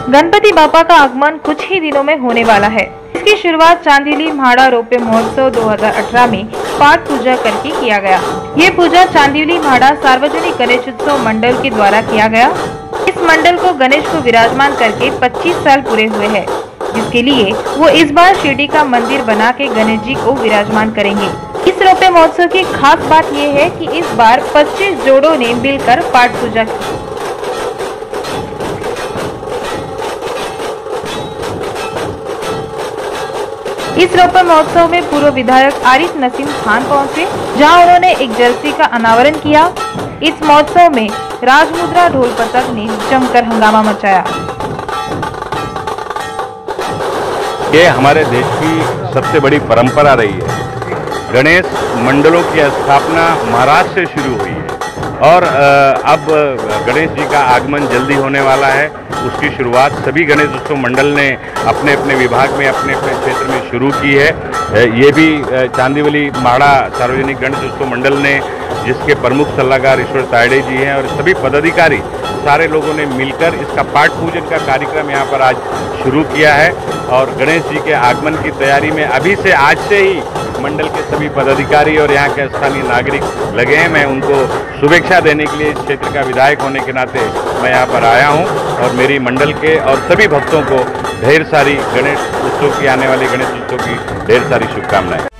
गणपति बापा का आगमन कुछ ही दिनों में होने वाला है। इसकी शुरुआत चांदीली म्हाड़ा रोपे महोत्सव 2018 में पाठ पूजा करके किया गया। ये पूजा चांदीली म्हाड़ा सार्वजनिक गणेश उत्सव मंडल के द्वारा किया गया। इस मंडल को गणेश को विराजमान करके 25 साल पूरे हुए हैं, जिसके लिए वो इस बार शिरडी का मंदिर बना के गणेश जी को विराजमान करेंगे। इस रोपे महोत्सव की खास बात यह है कि इस बार 25 जोड़ों ने मिलकर पाठ पूजा की। इस रोपे महोत्सव में पूर्व विधायक आरिफ नसीम खान पहुंचे, जहां उन्होंने एक जर्सी का अनावरण किया। इस महोत्सव में राजमुद्रा ढोल पथक ने जमकर हंगामा मचाया। ये हमारे देश की सबसे बड़ी परंपरा रही है। गणेश मंडलों की स्थापना महाराष्ट्र से शुरू हुई है और अब गणेश जी का आगमन जल्दी होने वाला है। उसकी शुरुआत सभी गणेश उत्सव मंडल ने अपने अपने विभाग में अपने अपने क्षेत्र में शुरू की है। ये भी चांदीवली म्हाड़ा सार्वजनिक गणेश उत्सव मंडल ने, जिसके प्रमुख सलाहकार ईश्वर तायडे जी हैं और सभी पदाधिकारी सारे लोगों ने मिलकर इसका पाठ पूजन का कार्यक्रम यहाँ पर आज शुरू किया है। और गणेश जी के आगमन की तैयारी में अभी से आज से ही मंडल के सभी पदाधिकारी और यहाँ के स्थानीय नागरिक लगे हैं। मैं उनको शुभेच्छा देने के लिए इस क्षेत्र का विधायक होने के नाते मैं यहाँ पर आया हूँ और मेरी मंडल के और सभी भक्तों को ढेर सारी गणेश उत्सव की, आने वाले गणेश उत्सव की ढेर सारी शुभकामनाएं।